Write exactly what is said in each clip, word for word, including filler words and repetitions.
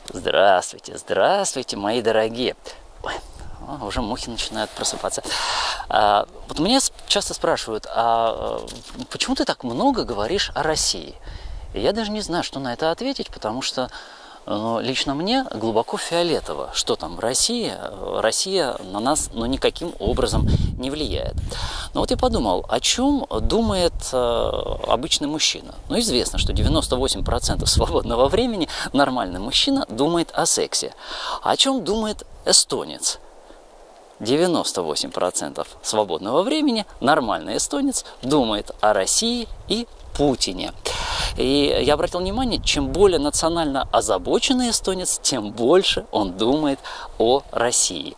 Здравствуйте, здравствуйте, мои дорогие. Ой, о, уже мухи начинают просыпаться. А, вот меня часто спрашивают, а почему ты так много говоришь о России? И я даже не знаю, что на это ответить, потому что ну, лично мне глубоко фиолетово, что там Россия. Россия на нас ну, никаким образом не влияет. Но вот я подумал, о чем думает э, обычный мужчина. Ну, известно, что девяносто восемь процентов свободного времени нормальный мужчина думает о сексе. О чем думает эстонец? девяносто восемь процентов свободного времени нормальный эстонец думает о России и Путине. И я обратил внимание, чем более национально озабоченный эстонец, тем больше он думает о России.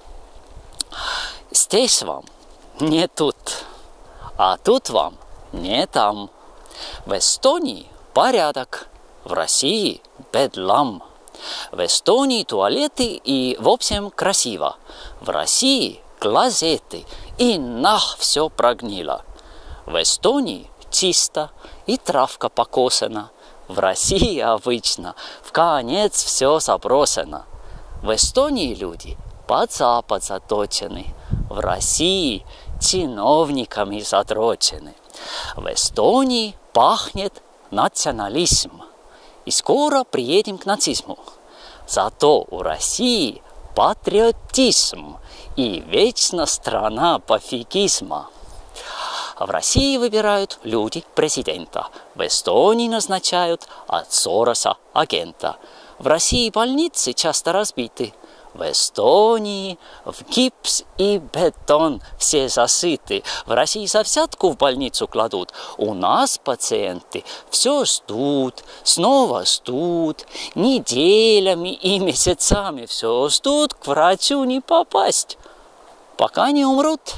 Здесь вам не тут, а тут вам не там. В Эстонии порядок, в России бедлам. В Эстонии туалеты и в общем красиво. В России клозеты и нах все прогнило. В Эстонии чисто и травка покосена. В России обычно в конец все забросено. В Эстонии люди под запад заточены. В России чиновниками задрочены. В Эстонии пахнет национализм. И скоро приедем к нацизму. Зато у России патриотизм и вечно страна пофигизма. В России выбирают люди президента. В Эстонии назначают от Сороса агента. В России больницы часто разбиты. В Эстонии в гипс и бетон все засыты. В России за взятку в больницу кладут. У нас пациенты все ждут, снова ждут. Неделями и месяцами все ждут, к врачу не попасть, пока не умрут.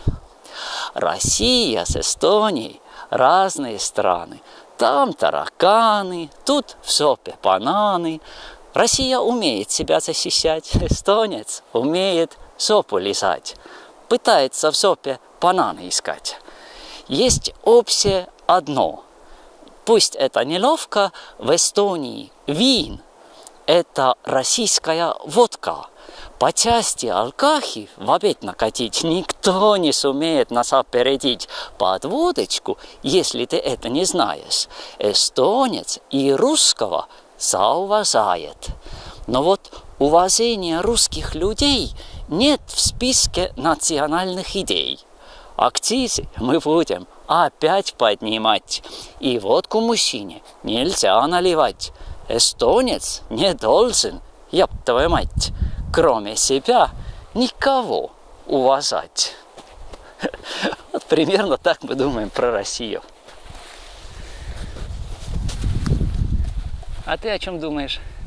Россия с Эстонией разные страны. Там тараканы, тут в сопе бананы. Россия умеет себя защищать, эстонец умеет сопу лизать, пытается в сопе бананы искать. Есть общее одно. Пусть это неловко, в Эстонии вин – это российская водка. По части алкахи в обед накатить никто не сумеет нас опередить. Под водочку, если ты это не знаешь, эстонец и русского зауважает. Но вот уважения русских людей нет в списке национальных идей. Акцизы мы будем опять поднимать. И водку мужчине нельзя наливать. Эстонец не должен, ёб твою мать, кроме себя никого уважать. Вот примерно так мы думаем про Россию. А ты о чем думаешь?